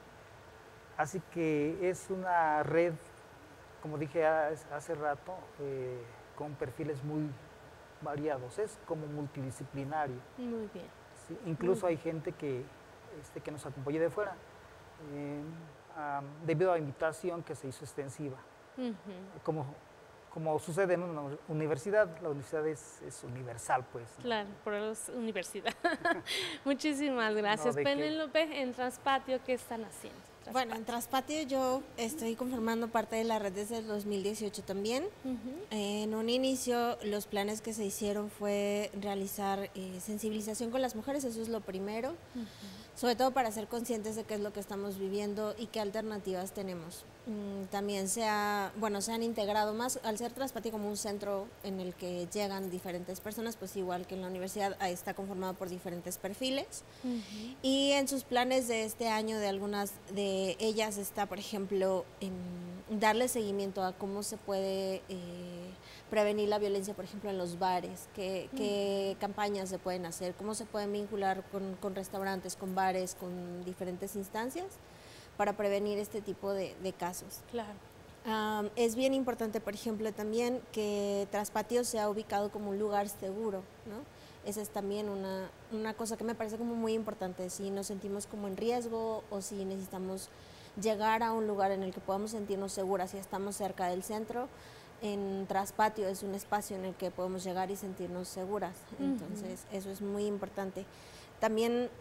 Así que es una red, como dije hace rato, eh, con perfiles muy variados, es como multidisciplinario. Muy bien. ¿Sí? Incluso muy hay bien. gente que, este, que nos acompaña de fuera, eh, um, debido a la invitación que se hizo extensiva. Uh-huh. Como, como sucede en una universidad, la universidad es, es universal, pues. ¿no? Claro, por eso es universidad. Muchísimas gracias. No, Penélope, en Transpatio, ¿qué están haciendo? Transpatio. Bueno, en Transpatio yo estoy conformando parte de la red desde el dos mil dieciocho también. Uh-huh. En un inicio, los planes que se hicieron fue realizar eh, sensibilización con las mujeres, eso es lo primero. Uh-huh. Sobre todo para ser conscientes de qué es lo que estamos viviendo y qué alternativas tenemos. Mm, también se, ha, bueno, se han integrado más, al ser Transpatio como un centro en el que llegan diferentes personas, pues igual que en la universidad, ahí está conformado por diferentes perfiles. Uh-huh. Y en sus planes de este año, de algunas de ellas está, por ejemplo, en darle seguimiento a cómo se puede eh, prevenir la violencia, por ejemplo, en los bares, qué, uh-huh. qué campañas se pueden hacer, cómo se pueden vincular con, con restaurantes, con bares, con diferentes instancias para prevenir este tipo de, de casos. Claro. Um, es bien importante, por ejemplo, también que Transpatio sea ubicado como un lugar seguro, ¿no? Esa es también una, una cosa que me parece como muy importante, si nos sentimos como en riesgo o si necesitamos llegar a un lugar en el que podamos sentirnos seguras, si estamos cerca del centro, en Transpatio es un espacio en el que podemos llegar y sentirnos seguras, entonces uh-huh. eso es muy importante. También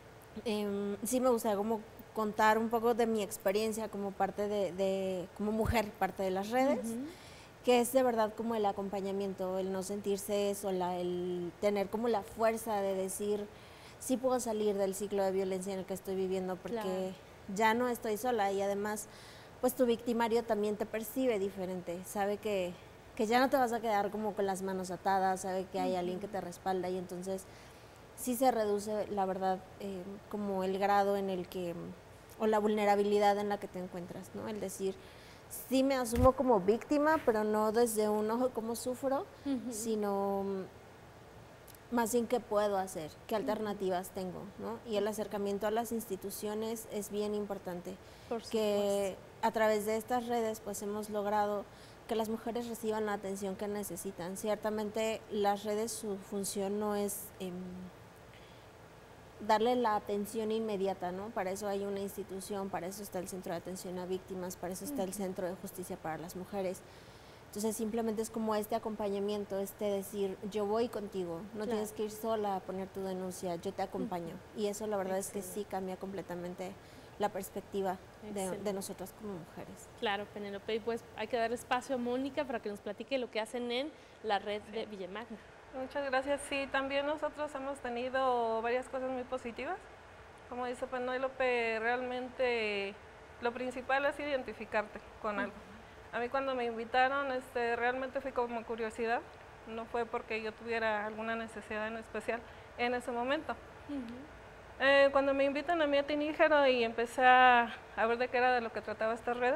eh, sí me gustaría como contar un poco de mi experiencia como parte de, de como mujer, parte de las redes, uh-huh. que es de verdad como el acompañamiento, el no sentirse sola, el tener como la fuerza de decir, sí puedo salir del ciclo de violencia en el que estoy viviendo porque claro. ya no estoy sola y además pues tu victimario también te percibe diferente, sabe que, que ya no te vas a quedar como con las manos atadas, sabe que hay uh-huh. alguien que te respalda y entonces sí se reduce, la verdad, eh, como el grado en el que, o la vulnerabilidad en la que te encuentras, ¿no? El decir, sí me asumo como víctima, pero no desde un ojo como sufro, uh-huh. sino más bien qué puedo hacer, qué alternativas uh-huh. tengo, ¿no? Y el acercamiento a las instituciones es bien importante, Por que a través de estas redes pues hemos logrado que las mujeres reciban la atención que necesitan. Ciertamente las redes, su función no es... Eh, darle la atención inmediata, ¿no? Para eso hay una institución, para eso está el Centro de Atención a Víctimas, para eso está el Centro de Justicia para las Mujeres. Entonces simplemente es como este acompañamiento, este decir, yo voy contigo, no claro. tienes que ir sola a poner tu denuncia, yo te acompaño. Uh-huh. Y eso la verdad Excelente. Es que sí cambia completamente la perspectiva de, de nosotras como mujeres. Claro, Penélope, y pues hay que dar espacio a Mónica para que nos platique lo que hacen en la red de Villamagna. Muchas gracias. Sí, también nosotros hemos tenido varias cosas muy positivas. Como dice Penélope, realmente lo principal es identificarte con algo. A mí cuando me invitaron, este, realmente fui como curiosidad, no fue porque yo tuviera alguna necesidad en especial en ese momento. Uh-huh. eh, cuando me invitan a mí a Tiníjaro y empecé a, a ver de qué era de lo que trataba estas redes,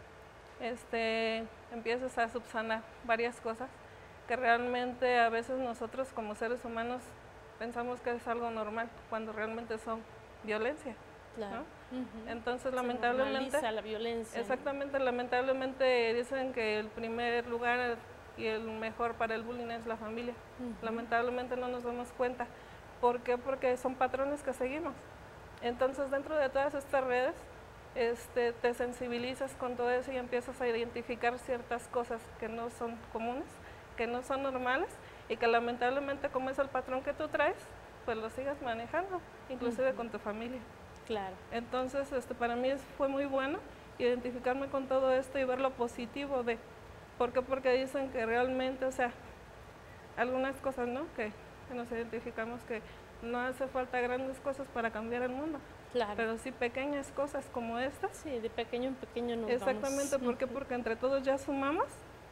este, empiezas a subsanar varias cosas que realmente a veces nosotros como seres humanos pensamos que es algo normal, cuando realmente son violencia. Claro. ¿no? Uh-huh. Entonces, Se lamentablemente, la violencia. Exactamente, ¿no? Lamentablemente dicen que el primer lugar y el mejor para el bullying es la familia. Uh-huh. Lamentablemente no nos damos cuenta. ¿Por qué? Porque son patrones que seguimos. Entonces, dentro de todas estas redes, este, te sensibilizas con todo eso y empiezas a identificar ciertas cosas que no son comunes, que no son normales y que lamentablemente, como es el patrón que tú traes, pues lo sigas manejando, inclusive uh-huh. con tu familia. Claro. Entonces, este, para mí fue muy bueno identificarme con todo esto y ver lo positivo de, ¿por qué? Porque dicen que realmente, o sea, algunas cosas, ¿no? Que, que nos identificamos que no hace falta grandes cosas para cambiar el mundo. Claro. Pero sí pequeñas cosas como estas. Sí, de pequeño en pequeño nos Exactamente, vamos. ¿por qué? Porque entre todos ya sumamos,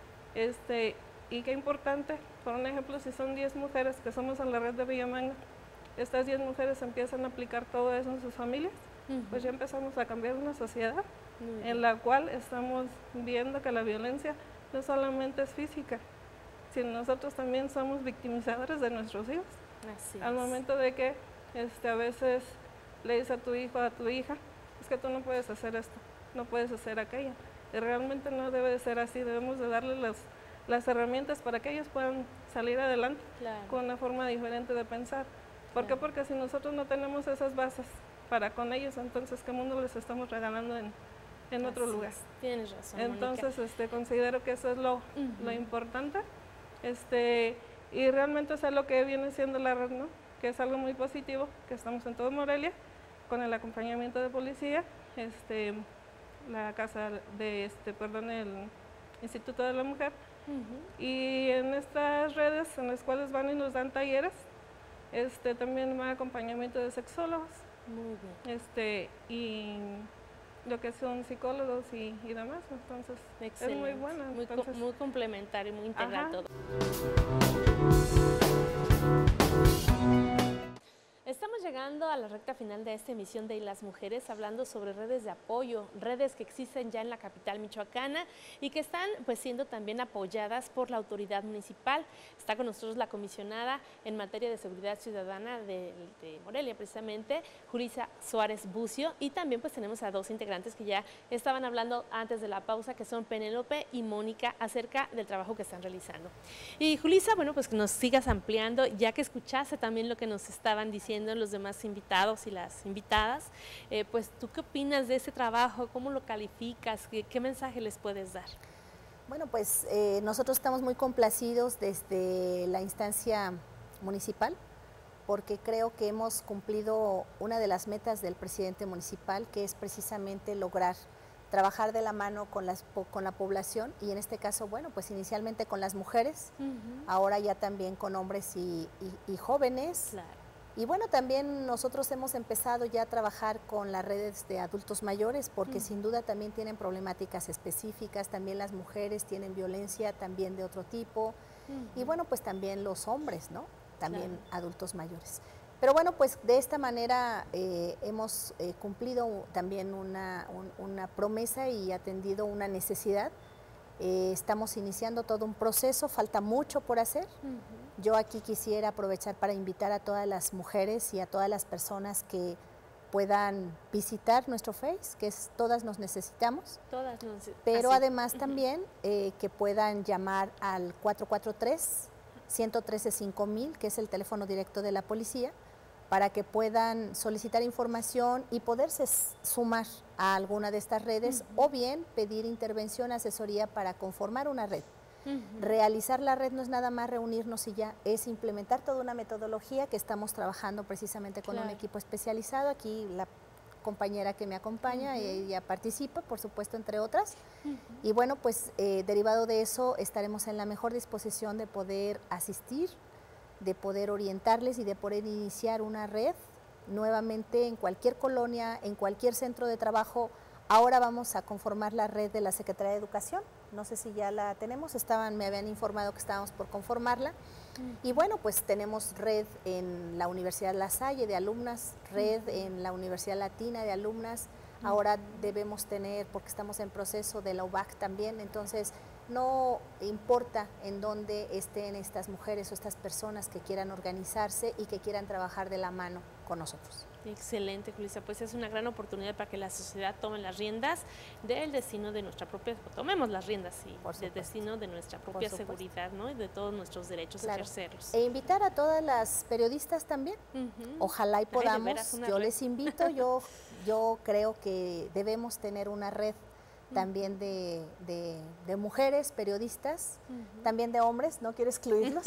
este, y qué importante, por un ejemplo, si son diez mujeres que somos en la red de Villamagna, estas diez mujeres empiezan a aplicar todo eso en sus familias, uh-huh. pues ya empezamos a cambiar una sociedad uh-huh. en la cual estamos viendo que la violencia no solamente es física, sino nosotros también somos victimizadores de nuestros hijos. Así Al es. momento de que este, a veces le dices a tu hijo, a tu hija, es que tú no puedes hacer esto, no puedes hacer aquello. Y realmente no debe de ser así, debemos de darle las, las herramientas para que ellos puedan salir adelante claro. con una forma diferente de pensar. ¿Por qué? Porque si nosotros no tenemos esas bases para con ellos, entonces ¿qué mundo les estamos regalando en, en otro Así lugar? Es. Tienes razón, Entonces Mónica. este, considero que eso es lo, uh-huh. lo importante este, y realmente eso es lo que viene siendo la red, ¿no? Que es algo muy positivo, que estamos en todo Morelia con el acompañamiento de policía, este, la casa de, este, perdón, el Instituto de la Mujer uh-huh. y en estas redes en las cuales van y nos dan talleres. Este, también va acompañamiento de sexólogos. Muy bien. Este, y lo que son psicólogos y, y demás, entonces Excelente. Es muy bueno. Muy, entonces, co muy complementario, muy integral ajá. todo. Estamos llegando a la recta final de esta emisión de Y las Mujeres, hablando sobre redes de apoyo, redes que existen ya en la capital michoacana y que están pues siendo también apoyadas por la autoridad municipal. Está con nosotros la comisionada en materia de seguridad ciudadana de, de Morelia, precisamente, Julissa Suárez Bucio, y también pues tenemos a dos integrantes que ya estaban hablando antes de la pausa, que son Penélope y Mónica, acerca del trabajo que están realizando. Y Julissa, bueno, pues que nos sigas ampliando, ya que escuchaste también lo que nos estaban diciendo los demás invitados y las invitadas, eh, pues ¿tú qué opinas de ese trabajo? ¿Cómo lo calificas? ¿Qué, qué mensaje les puedes dar? Bueno, pues eh, nosotros estamos muy complacidos desde la instancia municipal, porque creo que hemos cumplido una de las metas del presidente municipal, que es precisamente lograr trabajar de la mano con, las, con la población y en este caso, bueno, pues inicialmente con las mujeres, uh-huh. ahora ya también con hombres y, y, y jóvenes. Claro. Y bueno, también nosotros hemos empezado ya a trabajar con las redes de adultos mayores, porque uh-huh. sin duda también tienen problemáticas específicas, también las mujeres tienen violencia también de otro tipo, uh-huh. y bueno, pues también los hombres, ¿no? También claro. adultos mayores. Pero bueno, pues de esta manera eh, hemos eh, cumplido también una, un, una promesa y atendido una necesidad. Eh, estamos iniciando todo un proceso, falta mucho por hacer. Uh-huh. Yo aquí quisiera aprovechar para invitar a todas las mujeres y a todas las personas que puedan visitar nuestro Face, que es Todas Nos Necesitamos. Todas nos Pero así. además uh-huh. también eh, que puedan llamar al cuatro cuatro tres, uno uno tres, cinco mil, que es el teléfono directo de la policía, para que puedan solicitar información y poderse sumar a alguna de estas redes uh-huh. o bien pedir intervención, asesoría para conformar una red. Uh-huh. Realizar la red no es nada más reunirnos y ya, es implementar toda una metodología que estamos trabajando precisamente con claro. un equipo especializado. Aquí la compañera que me acompaña, uh-huh. ella participa, por supuesto, entre otras. Uh-huh. Y bueno, pues eh, derivado de eso estaremos en la mejor disposición de poder asistir, de poder orientarles y de poder iniciar una red nuevamente en cualquier colonia, en cualquier centro de trabajo. Ahora vamos a conformar la red de la Secretaría de Educación, no sé si ya la tenemos, estaban, me habían informado que estábamos por conformarla. Uh-huh. Y bueno, pues tenemos red en la Universidad La Salle de alumnas, red uh-huh. en la Universidad Latina de alumnas, uh-huh. ahora debemos tener, porque estamos en proceso de la U B A C también, entonces no importa en dónde estén estas mujeres o estas personas que quieran organizarse y que quieran trabajar de la mano con nosotros. Excelente, Julissa, pues es una gran oportunidad para que la sociedad tome las riendas del destino de nuestra propia, tomemos las riendas, sí, del destino de nuestra propia seguridad, ¿no? Y de todos nuestros derechos, claro. ejercerlos. E invitar a todas las periodistas también, uh-huh. ojalá y podamos, Ay, yo red. les invito, yo, yo creo que debemos tener una red también de, de, de mujeres periodistas, uh-huh. también de hombres, no quiero excluirlos,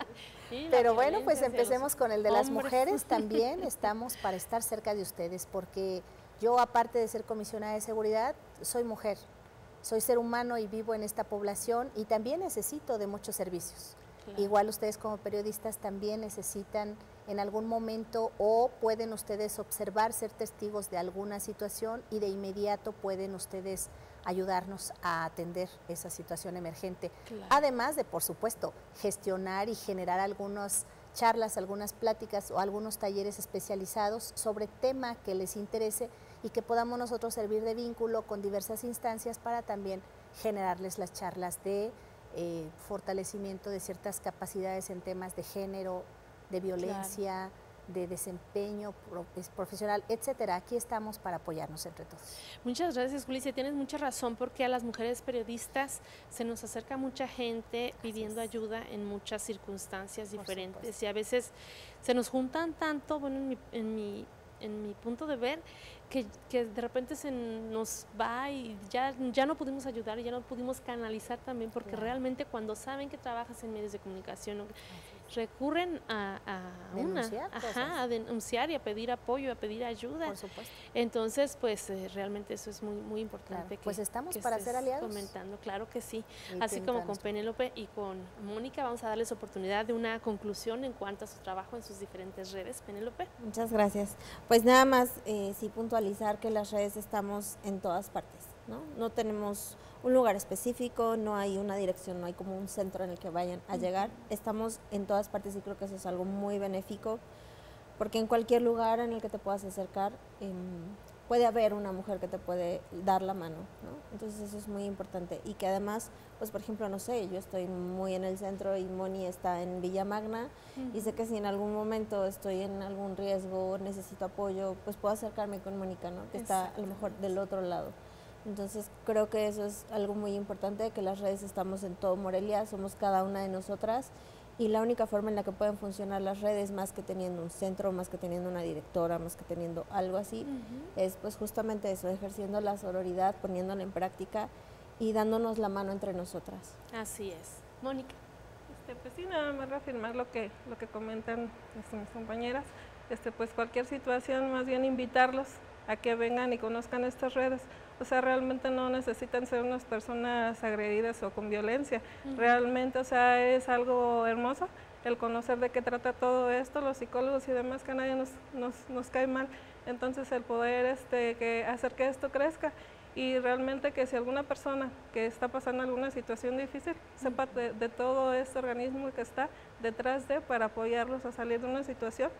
sí, pero bueno, pues empecemos con el de las hombres. Mujeres, también estamos para estar cerca de ustedes, porque yo, aparte de ser comisionada de seguridad, soy mujer, soy ser humano y vivo en esta población y también necesito de muchos servicios. Claro. Igual ustedes como periodistas también necesitan en algún momento o pueden ustedes observar, ser testigos de alguna situación y de inmediato pueden ustedes ayudarnos a atender esa situación emergente. Claro. Además de, por supuesto, gestionar y generar algunas charlas, algunas pláticas o algunos talleres especializados sobre tema que les interese y que podamos nosotros servir de vínculo con diversas instancias para también generarles las charlas de eh, fortalecimiento de ciertas capacidades en temas de género, de violencia, claro. de desempeño profesional, etcétera. Aquí estamos para apoyarnos entre todos. Muchas gracias, Julissa. Tienes mucha razón porque a las mujeres periodistas se nos acerca mucha gente pidiendo ayuda en muchas circunstancias Por diferentes supuesto. Y a veces se nos juntan tanto, bueno, en mi, en mi, en mi punto de ver, que, que de repente se nos va y ya, ya no pudimos ayudar, ya no pudimos canalizar también, porque claro. realmente cuando saben que trabajas en medios de comunicación, recurren a, a, denunciar, una, ajá, a denunciar y a pedir apoyo, a pedir ayuda. Por supuesto. Entonces, pues eh, realmente eso es muy muy importante. Claro. Que, pues estamos que para ser aliados. Comentando, claro que sí. Y Así como con Penélope y con Mónica, vamos a darles oportunidad de una conclusión en cuanto a su trabajo en sus diferentes redes. Penélope. Muchas gracias. Pues nada más, eh, sí puntualizar que las redes estamos en todas partes, ¿no? No tenemos un lugar específico, no hay una dirección, no hay como un centro en el que vayan a llegar. Estamos en todas partes y creo que eso es algo muy benéfico, porque en cualquier lugar en el que te puedas acercar eh, puede haber una mujer que te puede dar la mano, ¿no? Entonces eso es muy importante y que además, pues por ejemplo, no sé, yo estoy muy en el centro y Moni está en Villa Magna uh-huh. y sé que si en algún momento estoy en algún riesgo, necesito apoyo, pues puedo acercarme con Mónica, ¿no? Que está a lo mejor del otro lado. Entonces creo que eso es algo muy importante, que las redes estamos en todo Morelia, somos cada una de nosotras y la única forma en la que pueden funcionar las redes, más que teniendo un centro, más que teniendo una directora, más que teniendo algo así, uh-huh. es pues justamente eso, ejerciendo la sororidad, poniéndola en práctica y dándonos la mano entre nosotras. Así es. Mónica. Este, pues sí, nada más reafirmar lo que, lo que comentan este, mis compañeras, este, pues cualquier situación, más bien invitarlos a que vengan y conozcan estas redes. O sea, realmente no necesitan ser unas personas agredidas o con violencia. Uh-huh. Realmente, o sea, es algo hermoso el conocer de qué trata todo esto, los psicólogos y demás, que a nadie nos, nos, nos cae mal. Entonces, el poder este, que hacer que esto crezca y realmente que si alguna persona que está pasando alguna situación difícil, uh-huh. sepa de, de todo este organismo que está detrás de para apoyarlos a salir de una situación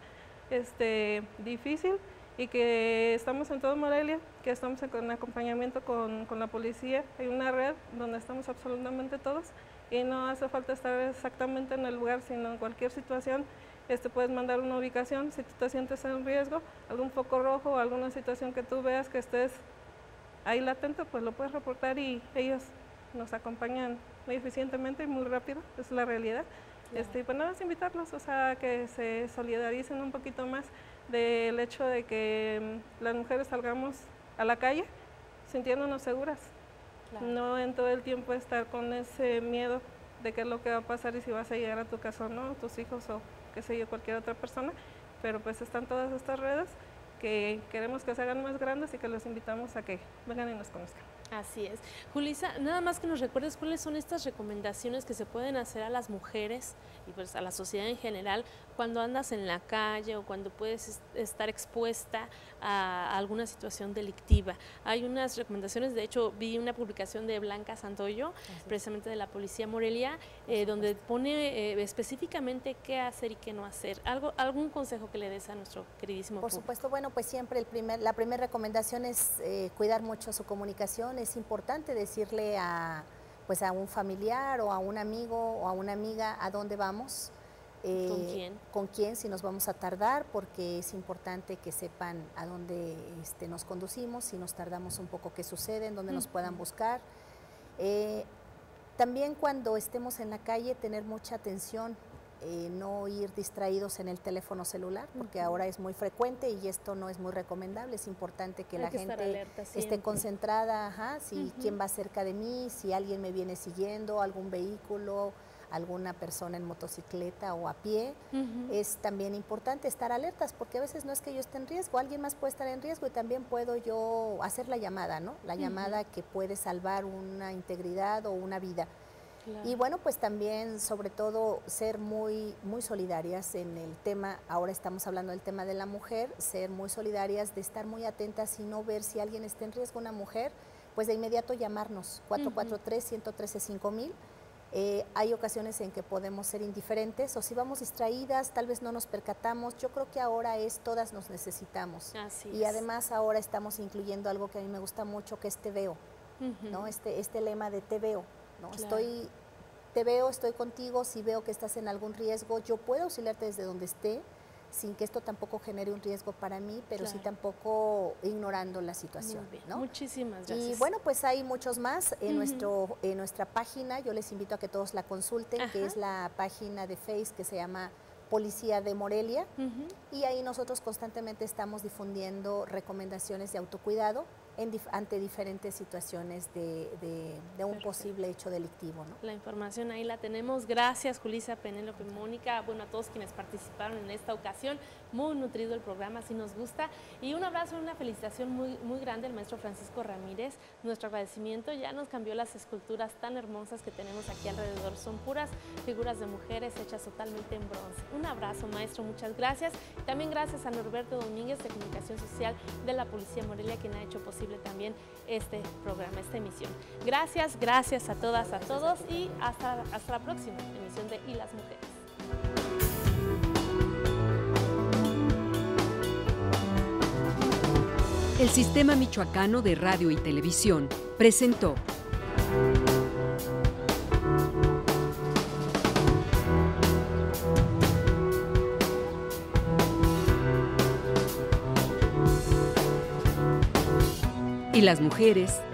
este, difícil. Y que estamos en todo Morelia, que estamos en acompañamiento con, con la policía. Hay una red donde estamos absolutamente todos y no hace falta estar exactamente en el lugar, sino en cualquier situación. Este, puedes mandar una ubicación si tú te sientes en riesgo, algún foco rojo o alguna situación que tú veas que estés ahí latente, pues lo puedes reportar y ellos nos acompañan muy eficientemente y muy rápido, es la realidad. Este, pues nada, es invitarlos, o sea, que se solidaricen un poquito más del hecho de que mm, las mujeres salgamos a la calle sintiéndonos seguras, claro. No en todo el tiempo estar con ese miedo de qué es lo que va a pasar y si vas a llegar a tu casa o no, tus hijos o qué sé yo, cualquier otra persona, pero pues están todas estas redes que queremos que se hagan más grandes y que los invitamos a que vengan y nos conozcan. Así es. Julissa, nada más que nos recuerdes cuáles son estas recomendaciones que se pueden hacer a las mujeres y pues a la sociedad en general cuando andas en la calle o cuando puedes estar expuesta a alguna situación delictiva. Hay unas recomendaciones, de hecho vi una publicación de Blanca Santoyo, precisamente de la Policía Morelia, eh, donde pone eh, específicamente qué hacer y qué no hacer. ¿Algo, ¿Algún consejo que le des a nuestro queridísimo Por público? supuesto, bueno, pues siempre el primer, la primera recomendación es eh, cuidar mucho su comunicación. Es importante decirle a, pues a un familiar o a un amigo o a una amiga a dónde vamos. Eh, ¿Con quién? Con quién, si nos vamos a tardar, porque es importante que sepan a dónde este, nos conducimos, si nos tardamos un poco, qué sucede, en dónde uh-huh. nos puedan buscar. Eh, también cuando estemos en la calle, tener mucha atención, eh, no ir distraídos en el teléfono celular, porque uh-huh. ahora es muy frecuente y esto no es muy recomendable. Es importante que Hay la que gente esté concentrada, ajá, si uh-huh. quién va cerca de mí, si alguien me viene siguiendo, algún vehículo, alguna persona en motocicleta o a pie. Uh-huh. Es también importante estar alertas, porque a veces no es que yo esté en riesgo, alguien más puede estar en riesgo y también puedo yo hacer la llamada, ¿no? La uh-huh. llamada que puede salvar una integridad o una vida. Claro. Y bueno, pues también, sobre todo, ser muy, muy solidarias en el tema, ahora estamos hablando del tema de la mujer, ser muy solidarias, de estar muy atentas y no ver si alguien está en riesgo, una mujer, pues de inmediato llamarnos, cuatro cuatro tres, uno uno tres, cinco mil. Eh, hay ocasiones en que podemos ser indiferentes o si vamos distraídas, tal vez no nos percatamos. Yo creo que ahora es todas nos necesitamos. Así y es. Además ahora estamos incluyendo algo que a mí me gusta mucho, que es te veo, uh-huh. ¿no? Este, este lema de te veo, ¿no? Claro. Estoy, te veo, estoy contigo, si veo que estás en algún riesgo, yo puedo auxiliarte desde donde esté, sin que esto tampoco genere un riesgo para mí, pero claro. sí tampoco ignorando la situación, ¿no? Muchísimas gracias. Y bueno, pues hay muchos más en, uh-huh. nuestro, en nuestra página, yo les invito a que todos la consulten, Ajá. que es la página de Facebook que se llama Policía de Morelia, uh-huh. y ahí nosotros constantemente estamos difundiendo recomendaciones de autocuidado en dif ante diferentes situaciones de, de, de un Perfecto. posible hecho delictivo, ¿no? La información ahí la tenemos. Gracias, Julissa, Penélope, Mónica, bueno, a todos quienes participaron en esta ocasión. Muy nutrido el programa, así nos gusta. Y un abrazo, una felicitación muy, muy grande al maestro Francisco Ramírez. Nuestro agradecimiento, ya nos cambió las esculturas tan hermosas que tenemos aquí alrededor. Son puras figuras de mujeres hechas totalmente en bronce. Un abrazo, maestro, muchas gracias. También gracias a Norberto Domínguez de Comunicación Social de la Policía Morelia, quien ha hecho posible también este programa, esta emisión. Gracias, gracias a todas, a todos y hasta, hasta la próxima emisión de Y las Mujeres. El Sistema Michoacano de Radio y Televisión presentó Y las Mujeres